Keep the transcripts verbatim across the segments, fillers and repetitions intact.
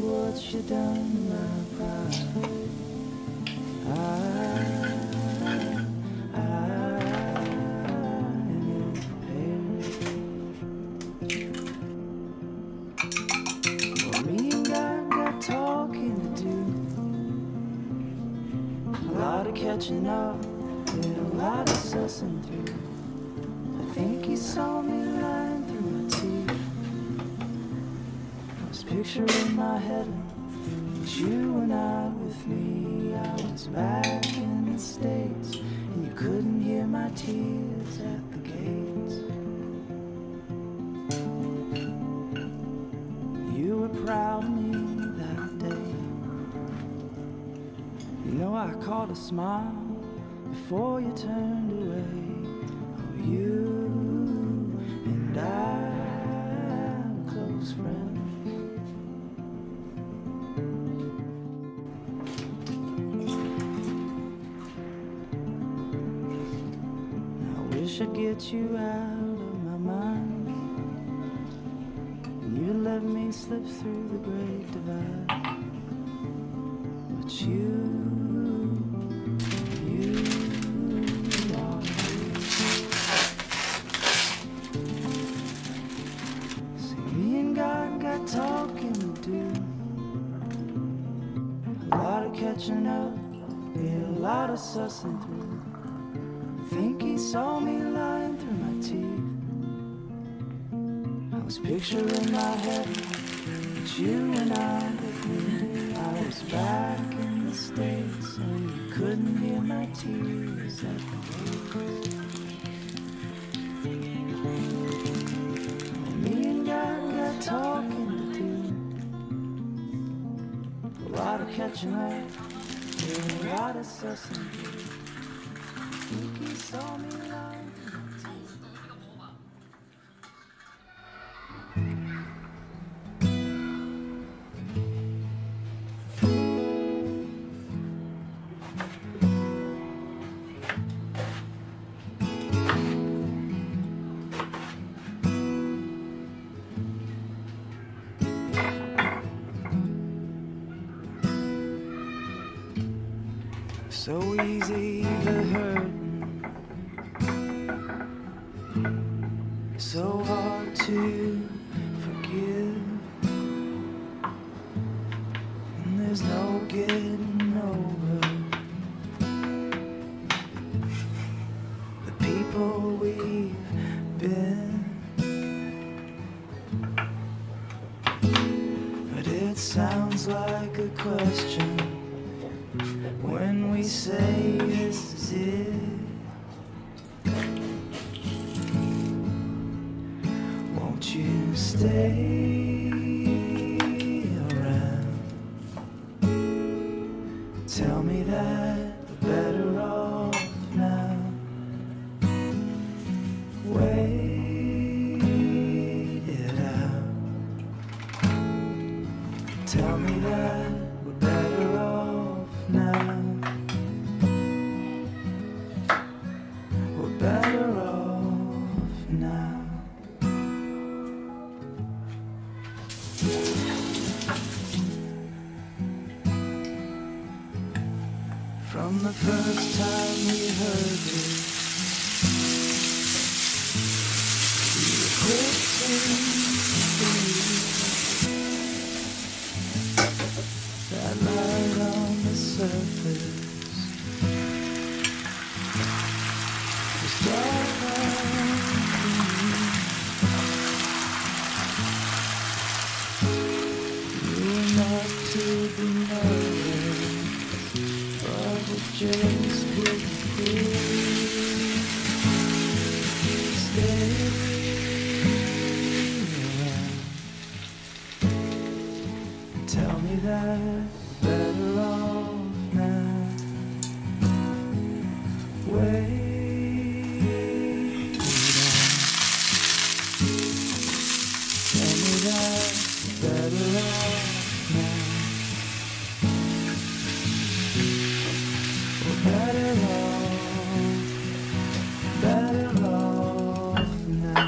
what you done, my pride. I, I am ill-prepared. Well, me and God got talking to do. A lot of catching up, and a lot of sussing through. I think he saw me lying through my teeth. I was picturing my heaven, but you were not with me. I was back in the States, and you couldn't hear my tears at the gates. You were proud of me that day. You know I caught a smile before you turned away. Oh, you and I were close friends. I wish I'd get you out of my mind, and you let me slip through the great divide. But you talking to do. A lot of catching up, yeah, a lot of sussing through. I think he saw me lying through my teeth. I was picturing my head, but you and I with me. I was back in the States, and you couldn't hear my tears at the gates. Me and God got talking. A lot of catching up, yeah, a lot of sussing. I think he saw me lying through my teeth. So easy to hurt, so hard to forgive, and there's no getting over the people we've been. But it sounds like a question when we say this is it. Won't you stay around? Tell me that we're better off now. Wait it out. Tell me that we're better off now. We're better off now. From the first time we heard it, we were quick to believe that light on the surface was dark underneath. You were not to be noticed, but we just couldn't breathe. Stay around. Tell me that we're better off now. Wait it out. Tell me that we're better off now. We're better off, better off now.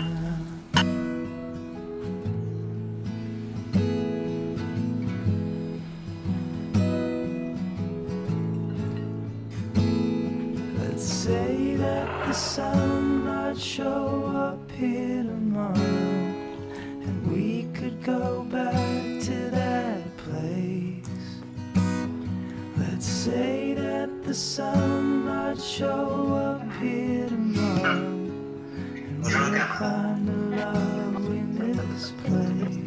sun might show up here tomorrow, and we'll find the love we misplaced.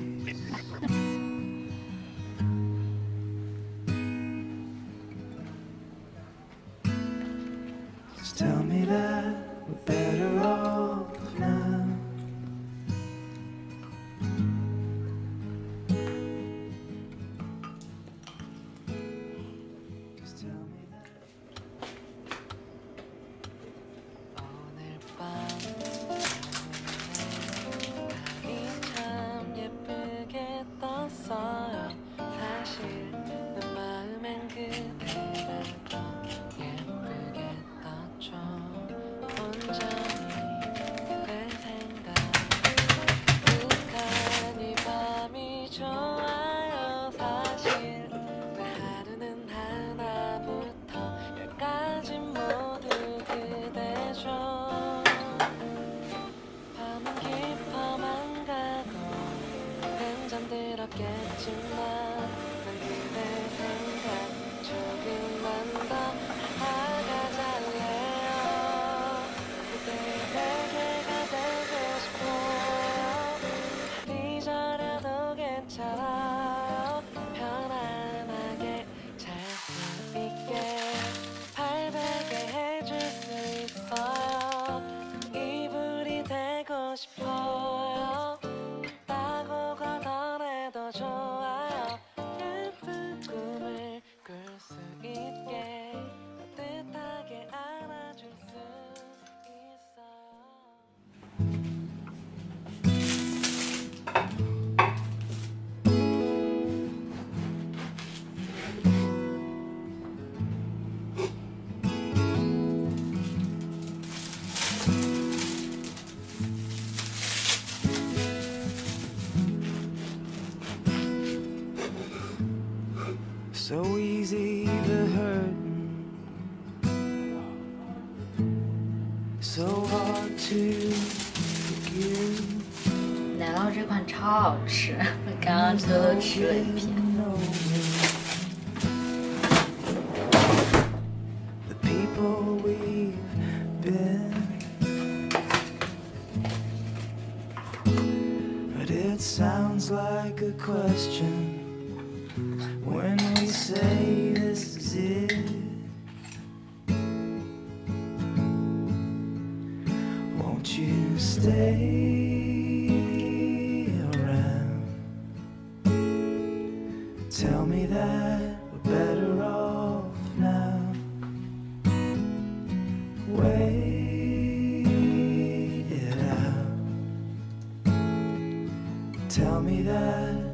Just tell me that we're better off now. Just tell me that. 오늘 밤 달이 참 예쁘게 떴어요. 사실 내 마음엔 그대가 더 예쁘게 떴죠. 온전히 그대 생각 그간 이 밤이 좋아요. 사실 내 하루는 하나부터 열까지 모두 그대죠. 밤은 깊어만 가고 는 잠들었겠지만 난 그대 생각 조금만 더 하가 잘래요. 그대 내게가 되고 싶어요. 달이 저려도 괜찮아요. 편안하게 잘 수 있게 발베개 해줄 수 있어요. 이불이 되고 싶어요. 따고 걷어내도 좋아요. 예쁜 꿈을 꿀 수 있게 따뜻하게 안아줄 수 있어요. So easy to hurt, so hard to forgive. 奶酪这款超好吃，我刚刚偷偷吃了一片。 The people we've been, but it sounds like a question when we say this is it. Won't you stay around? Tell me that we're better off now. Wait it out. Tell me that